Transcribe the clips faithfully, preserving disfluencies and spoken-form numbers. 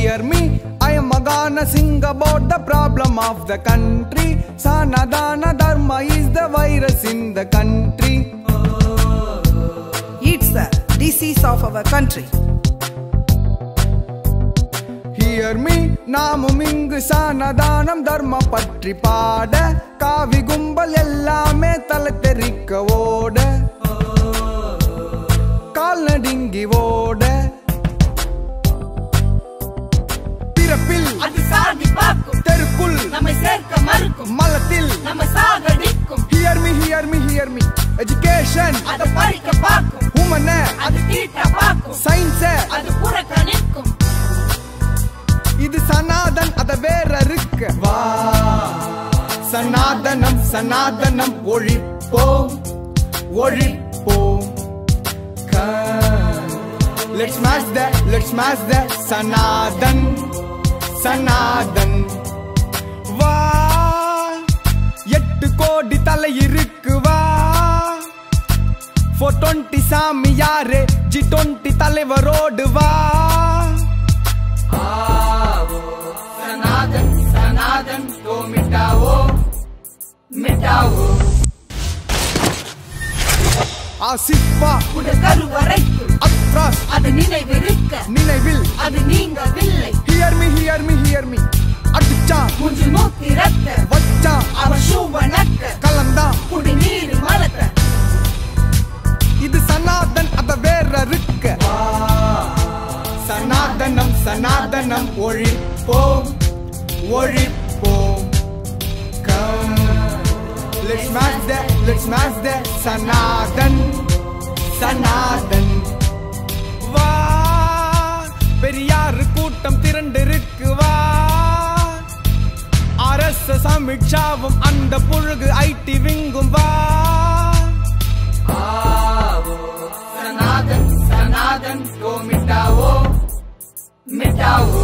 Hear me, I am gonna sing about the problem of the country. Sanadana Dharma is the virus in the country. It's the disease of our country. Hear me, நாமும் இங்கு சானதானம் தர்ம பற்றி பாட காவி கும்பல் எல்லாமே தலை தெறிக்க ஓட கால் நடுங்கி ஓட பிறப்பில் அது சாதி பார்க்கும் தெருக்குள் நம்மை சேர்க்க மறுக்கும் மலத்தில் நம்ம சாகடிக்கும். Hear me, hear me, hear me. Education அது பறிக்க பார்க்கும் human அது தீட்ட பார்க்கும் science அது புறக்கணிக்கும். இது சனாதன் அத வேற இருக்கு வா சனாதனம் சனாதனம் ஒழிப்போம் ஒழிப்போம் Let's smash that, let's smash that Sanatan Sanatan வா எட்டு கோடி தலை இருக்கு வா four twenty சாமி யாரே G twenty தலைவரோடு வா सनातन सनातन को मिटाओ मिटाओ ஆசிப்பா உடல் கருவறைக்குள் அத்ராஸ் அது நினைவிருக்க நினைவில் அது நீங்கவில்லை. Hear me, hear me, hear me. அடிச்சா மூஞ்சி மூத்தி ரத்த வச்சா அவன் சூவனக்க கலந்தா குடிநீர் மலக்க. இது சனாதன் அத வேற இருக்க சனாதனம் சனாதனம் ஒழிப்போம் ஒழிப்போம் Come, let's smash that, let's smash that Sanatan Sanatan வா பெரியாறு கூட்டம் திரண்டிருக்கு வா ஆர்எஸ்எஸ் அமித்ஷாவும் அந்த புழுகு ஐடி விங்கும் வா सनातन सनातन को मिटाओ मिटाओ.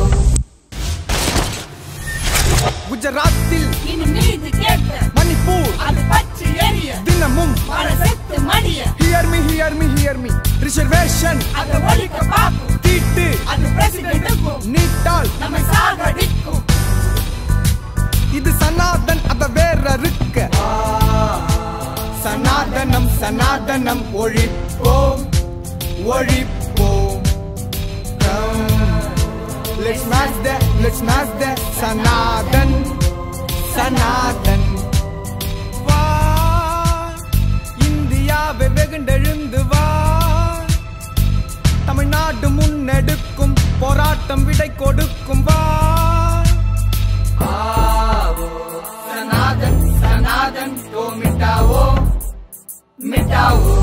குஜராத்தில் இனி நீதி கேட்க மணிப்பூர் அது பற்றி எரிய தினமும் மனசெத்து மடிய. Hear me, hear me, hear me. Reservation அதை ஒழிக்க பார்க்கும் தீட்டு அது பிரசிடென்ட்டுக்கும் நீட்டால் நம்மை சாகடிக்கும். இது சனாதன் அத வேற இருக்க சனாதனம் சனாதனம் ஒழிப்போம் ஒழிப்போம் Let's smash that, let's smash that Sanatan Sanatan வா இந்தியாவை வெகுண்டெழுந்து வா தமிழ்நாடு முன்னெடுக்கும் போராட்டம் விடை கொடுக்கும் வா सनातन सनातन को मिटाओ मिटाओ.